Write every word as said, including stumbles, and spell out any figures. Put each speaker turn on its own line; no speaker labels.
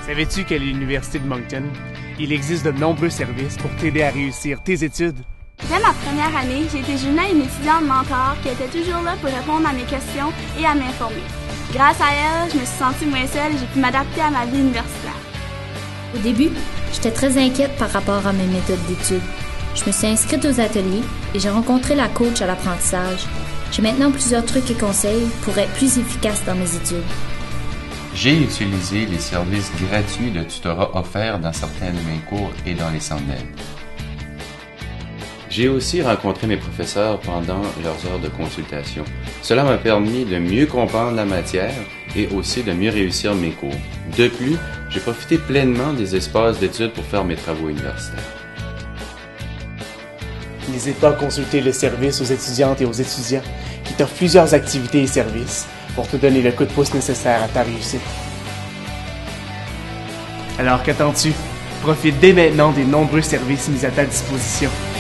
Savais-tu qu'à l'Université de Moncton, il existe de nombreux services pour t'aider à réussir tes études?
Dès ma première année, j'ai été joignée à une étudiante mentor qui était toujours là pour répondre à mes questions et à m'informer. Grâce à elle, je me suis sentie moins seule et j'ai pu m'adapter à ma vie universitaire.
Au début, j'étais très inquiète par rapport à mes méthodes d'études. Je me suis inscrite aux ateliers et j'ai rencontré la coach à l'apprentissage. J'ai maintenant plusieurs trucs et conseils pour être plus efficace dans mes études.
J'ai utilisé les services gratuits de tutorat offerts dans certains de mes cours et dans les centres d'aide. J'ai aussi rencontré mes professeurs pendant leurs heures de consultation. Cela m'a permis de mieux comprendre la matière et aussi de mieux réussir mes cours. De plus, j'ai profité pleinement des espaces d'études pour faire mes travaux universitaires.
N'hésite pas à consulter le service aux étudiantes et aux étudiants qui t'offre plusieurs activités et services pour te donner le coup de pouce nécessaire à ta réussite. Alors qu'attends-tu? Profite dès maintenant des nombreux services mis à ta disposition.